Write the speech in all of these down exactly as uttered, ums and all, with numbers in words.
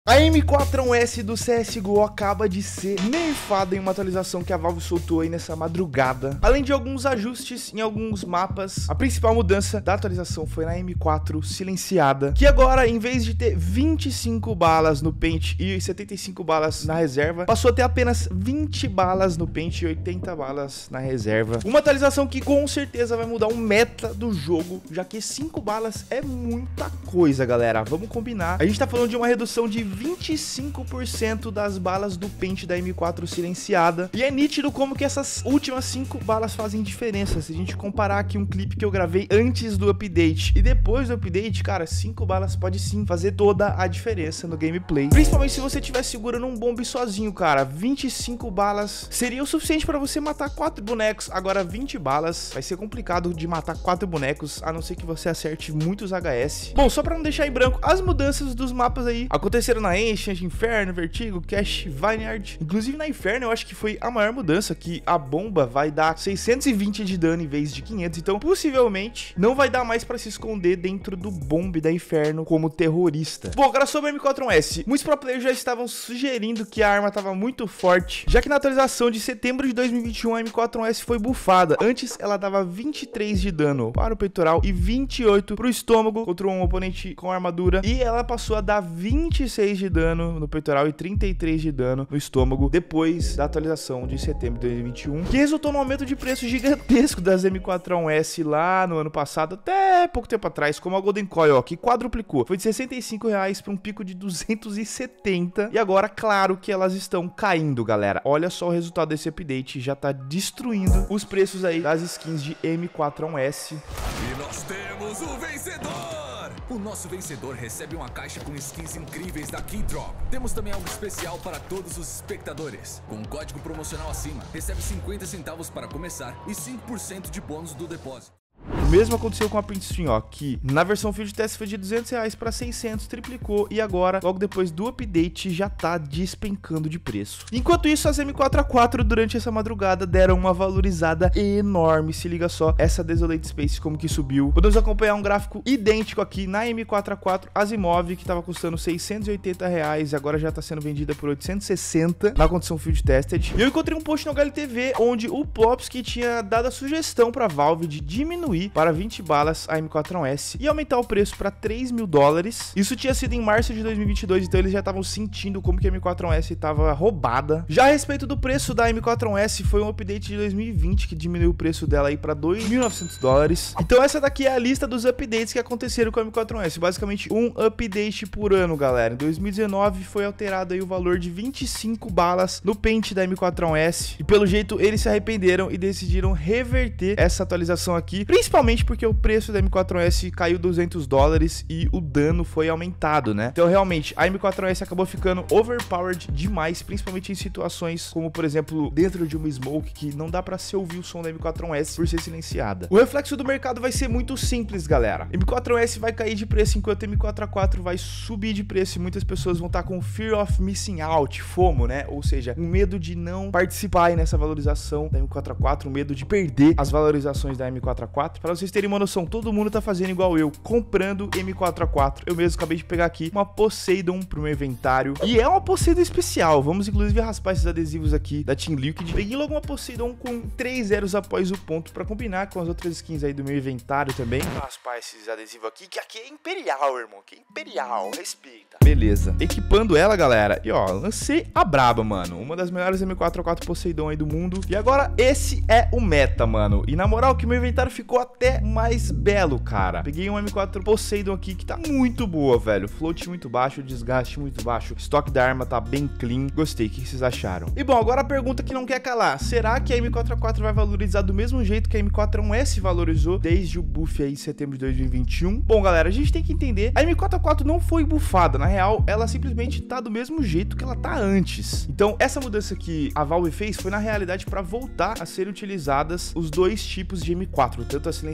A M quatro S do C S G O acaba de ser nerfada em uma atualização que a Valve soltou aí nessa madrugada. Além de alguns ajustes em alguns mapas, a principal mudança da atualização foi na M quatro silenciada, que agora, em vez de ter vinte e cinco balas no pente e setenta e cinco balas na reserva, passou a ter apenas vinte balas no pente e oitenta balas na reserva. Uma atualização que com certeza vai mudar o meta do jogo, já que cinco balas é muita coisa, galera. Vamos combinar. A gente tá falando de uma redução de vinte e cinco por cento das balas do pente da M quatro silenciada. E é nítido como que essas últimas cinco balas fazem diferença. Se a gente comparar aqui um clipe que eu gravei antes do update e depois do update, cara, cinco balas pode sim fazer toda a diferença no gameplay. Principalmente se você estiver segurando um bombe sozinho, cara. vinte e cinco balas seria o suficiente para você matar quatro bonecos. Agora vinte balas vai ser complicado de matar quatro bonecos, a não ser que você acerte muitos H S. Bom, só para não deixar em branco, as mudanças dos mapas aí aconteceram na Ancient, Inferno, Vertigo, Cache, Vineyard. Inclusive na Inferno eu acho que foi a maior mudança, que a bomba vai dar seiscentos e vinte de dano em vez de quinhentos. Então possivelmente não vai dar mais pra se esconder dentro do bombe da Inferno como terrorista. Bom, agora sobre a M quatro S. Muitos pro players já estavam sugerindo que a arma estava muito forte, já que na atualização de setembro de dois mil e vinte e um a M quatro S foi bufada. Antes ela dava vinte e três de dano para o peitoral e vinte e oito pro estômago contra um oponente com armadura, e ela passou a dar vinte e seis de dano no peitoral e trinta e três de dano no estômago depois da atualização de setembro de dois mil e vinte e um, que resultou no aumento de preço gigantesco das M quatro S lá no ano passado, até pouco tempo atrás, como a Golden Coil, ó, que quadruplicou. Foi de sessenta e cinco reais para um pico de duzentos e setenta, e agora, claro que elas estão caindo, galera. Olha só o resultado desse update, já tá destruindo os preços aí das skins de M quatro S. E nós temos o vencedor! O nosso vencedor recebe uma caixa com skins incríveis da Keydrop. Temos também algo especial para todos os espectadores. Com um código promocional acima, recebe cinquenta centavos para começar e cinco por cento de bônus do depósito. O mesmo aconteceu com a Print Stream, ó, que na versão Field Test foi de duzentos reais para seiscentos, triplicou, e agora, logo depois do update, já tá despencando de preço. Enquanto isso, as M quatro A quatro durante essa madrugada deram uma valorizada enorme. Se liga só, essa Desolate Space como que subiu. Podemos acompanhar um gráfico idêntico aqui na M quatro A quatro Asimov, que tava custando seiscentos e oitenta reais, agora já tá sendo vendida por oitocentos e sessenta na condição Field Tested. E eu encontrei um post no H L T V onde o Plopsky tinha dado a sugestão pra Valve de diminuir para vinte balas a M quatro S e aumentar o preço para três mil dólares. Isso tinha sido em março de dois mil e vinte e dois, então eles já estavam sentindo como que a M quatro S estava roubada. Já a respeito do preço da M quatro S, foi um update de dois mil e vinte que diminuiu o preço dela aí para dois mil e novecentos dólares. Então essa daqui é a lista dos updates que aconteceram com a M quatro S. Basicamente um update por ano, galera. Em dois mil e dezenove foi alterado aí o valor de vinte e cinco balas no pente da M quatro S, e pelo jeito eles se arrependeram e decidiram reverter essa atualização aqui, principalmente porque o preço da M quatro S caiu duzentos dólares e o dano foi aumentado, né? Então realmente a M quatro S acabou ficando overpowered demais, principalmente em situações como, por exemplo, dentro de uma smoke, que não dá pra se ouvir o som da M quatro S por ser silenciada. O reflexo do mercado vai ser muito simples, galera. M quatro S vai cair de preço enquanto a M quatro A quatro vai subir de preço, e muitas pessoas vão estar com Fear of Missing Out, FOMO, né? Ou seja, um medo de não participar aí nessa valorização da M quatro A quatro, um medo de perder as valorizações da M quatro A quatro. Para vocês terem uma noção, todo mundo tá fazendo igual eu, comprando M quatro A quatro. Eu mesmo acabei de pegar aqui uma Poseidon pro meu inventário, e é uma Poseidon especial. Vamos inclusive raspar esses adesivos aqui da Team Liquid. Peguei logo uma Poseidon com três zeros após o ponto, pra combinar com as outras skins aí do meu inventário também. Vou raspar esses adesivos aqui, que aqui é Imperial, irmão, que é Imperial, respeita. Beleza, equipando ela, galera, e ó, lancei a braba, mano, uma das melhores M quatro A quatro Poseidon aí do mundo. E agora esse é o meta, mano, e na moral que meu inventário ficou até mais belo, cara. Peguei um M quatro Poseidon aqui que tá muito boa, velho. Float muito baixo, desgaste muito baixo, estoque da arma tá bem clean. Gostei, o que vocês acharam? E bom, agora a pergunta que não quer calar: será que a M quatro A quatro vai valorizar do mesmo jeito que a M quatro S valorizou desde o buff aí em setembro de dois mil e vinte e um? Bom, galera, a gente tem que entender, a M quatro A quatro não foi bufada, na real, ela simplesmente tá do mesmo jeito que ela tá antes. Então, essa mudança que a Valve fez foi na realidade para voltar a ser utilizadas os dois tipos de M quatro, tanto a silenciada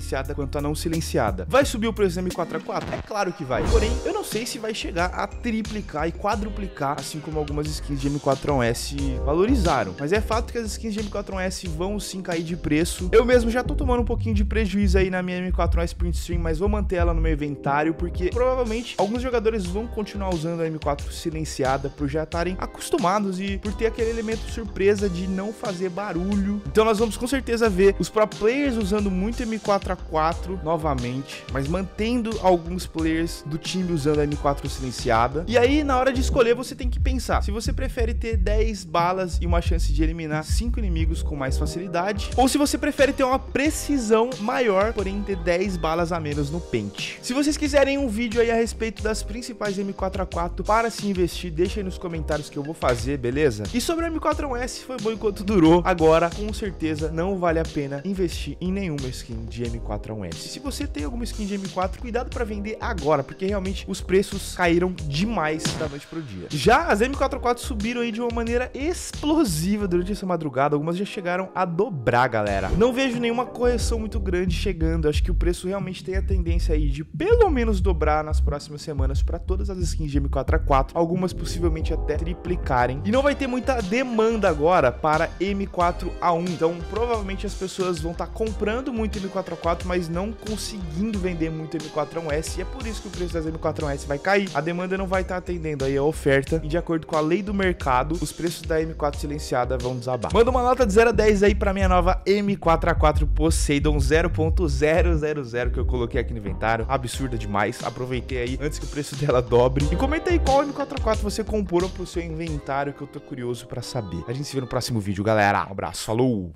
silenciada quanto a não silenciada. Vai subir o preço da M quatro A quatro? É claro que vai. Porém, eu não sei se vai chegar a triplicar e quadruplicar, assim como algumas skins de M quatro A um S valorizaram. Mas é fato que as skins de M quatro A um S vão sim cair de preço. Eu mesmo já tô tomando um pouquinho de prejuízo aí na minha M quatro A um S Print Stream, mas vou manter ela no meu inventário, porque provavelmente alguns jogadores vão continuar usando a M quatro silenciada por já estarem acostumados e por ter aquele elemento surpresa de não fazer barulho. Então nós vamos com certeza ver os pro players usando muito M quatro A quatro novamente, mas mantendo alguns players do time usando a M quatro silenciada. E aí, na hora de escolher, você tem que pensar se você prefere ter dez balas e uma chance de eliminar cinco inimigos com mais facilidade, ou se você prefere ter uma precisão maior, porém ter dez balas a menos no pente. Se vocês quiserem um vídeo aí a respeito das principais M quatro A quatro para se investir, deixa aí nos comentários que eu vou fazer, beleza? E sobre a M quatro A um S, foi bom enquanto durou. Agora, com certeza, não vale a pena investir em nenhuma skin de M quatro A um S. Se você tem alguma skin de M quatro, cuidado para vender agora, porque realmente os preços caíram demais da noite pro dia. Já as M quatro A quatro subiram aí de uma maneira explosiva durante essa madrugada. Algumas já chegaram a dobrar, galera. Não vejo nenhuma correção muito grande chegando. Acho que o preço realmente tem a tendência aí de pelo menos dobrar nas próximas semanas para todas as skins de M quatro A quatro. Algumas possivelmente até triplicarem. E não vai ter muita demanda agora para M quatro A um. Então, provavelmente as pessoas vão estar comprando muito M quatro A quatro, mas não conseguindo vender muito M quatro A um S. E é por isso que o preço das M quatro A um S vai cair. A demanda não vai estar atendendo aí a oferta. E de acordo com a lei do mercado, os preços da M quatro silenciada vão desabar. Manda uma nota de zero a dez aí para minha nova M quatro A quatro Poseidon zero ponto zero zero zero que eu coloquei aqui no inventário. Absurda demais. Aproveitei aí antes que o preço dela dobre. E comenta aí qual M quatro A quatro você comprou pro seu inventário, que eu tô curioso para saber. A gente se vê no próximo vídeo, galera. Um abraço, falou!